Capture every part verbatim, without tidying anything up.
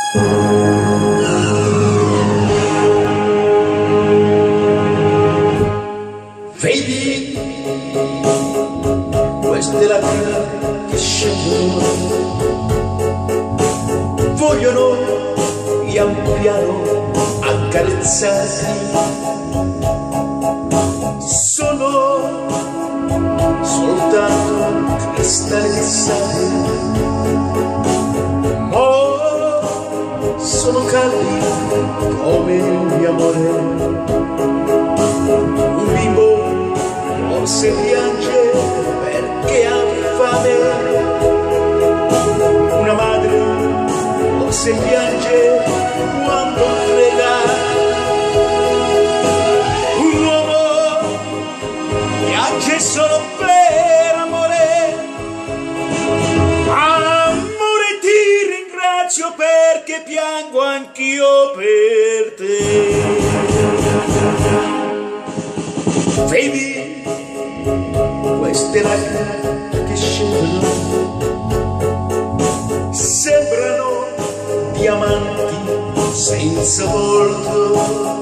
Vedi, questa è la vita che scendono, vogliono pian piano accarezzarsi, sono soltanto cristallizzati, ma sono caldi come il mio amore. Un bimbo forse piange perché ha fame, una madre forse piange quando frega, un uomo piange solo per amore. Amore, ti ringrazio perché piango anch'io per te. Vedi, queste lacrime che scendono sembrano diamanti senza volto.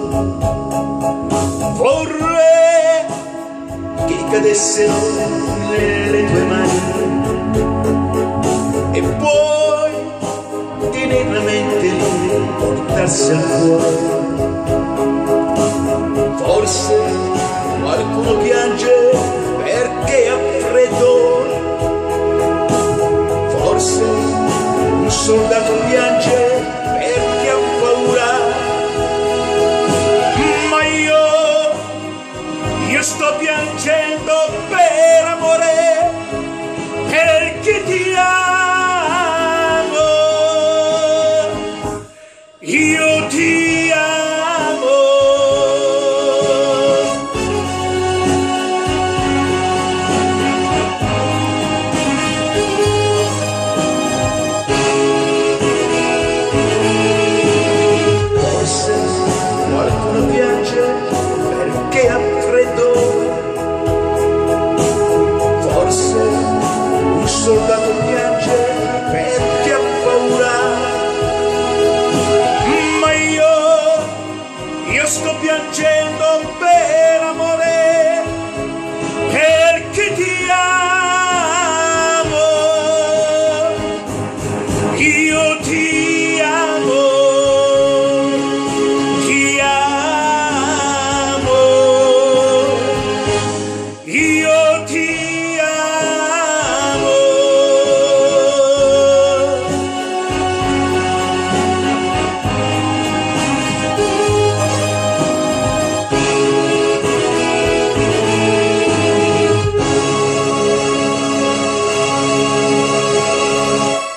Vorrei che cadessero nelle tue mani e poi teneramente portarsi al cuore. Forse qualcuno piange perché ha freddo, forse un soldato piange perché ha paura, ma io, io sto piangendo per amore, perché ti amo, io ti amo. Perché ha freddo, forse un soldato piange perché ha paura, ma io, io sto piangendo